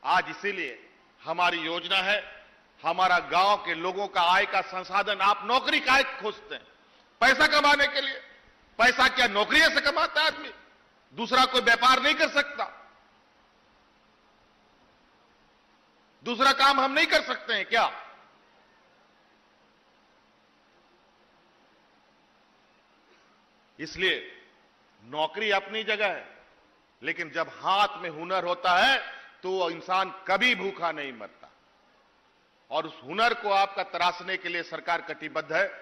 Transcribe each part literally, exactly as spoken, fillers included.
आज इसीलिए हमारी योजना है, हमारा गांव के लोगों का आय का संसाधन, आप नौकरी काहे खोजते हैं? पैसा कमाने के लिए। पैसा क्या नौकरी से कमाता है आदमी? दूसरा कोई व्यापार नहीं कर सकता? दूसरा काम हम नहीं कर सकते हैं क्या? इसलिए नौकरी अपनी जगह है, लेकिन जब हाथ में हुनर होता है तो इंसान कभी भूखा नहीं मरता। और उस हुनर को आपका तराशने के लिए सरकार कटिबद्ध है।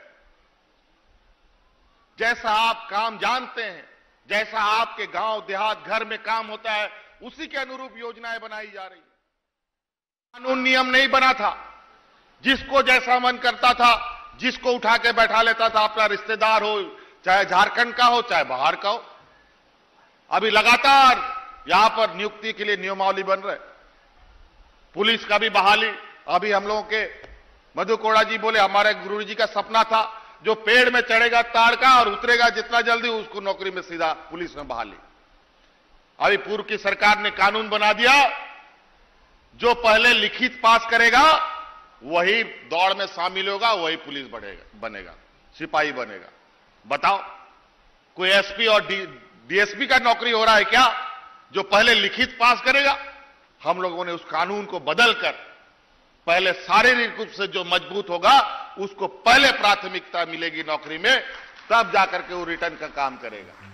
जैसा आप काम जानते हैं, जैसा आपके गांव देहात घर में काम होता है, उसी के अनुरूप योजनाएं बनाई जा रही है। कानून नियम नहीं बना था, जिसको जैसा मन करता था, जिसको उठा के बैठा लेता था, अपना रिश्तेदार हो, चाहे झारखंड का हो चाहे बाहर का हो। अभी लगातार यहां पर नियुक्ति के लिए नियमावली बन रहे। पुलिस का भी बहाली। अभी हम लोगों के मधु कोड़ा जी बोले हमारे गुरु जी का सपना था, जो पेड़ में चढ़ेगा ताड़ का और उतरेगा जितना जल्दी, उसको नौकरी में सीधा पुलिस में बहाली। अभी पूर्व की सरकार ने कानून बना दिया, जो पहले लिखित पास करेगा वही दौड़ में शामिल होगा, वही पुलिस बढ़ेगा बनेगा, सिपाही बनेगा। बताओ, कोई एसपी और डीएसपी का नौकरी हो रहा है क्या, जो पहले लिखित पास करेगा? हम लोगों ने उस कानून को बदलकर पहले शारीरिक रूप से जो मजबूत होगा उसको पहले प्राथमिकता मिलेगी नौकरी में, तब जाकर के वो रिटर्न का काम करेगा।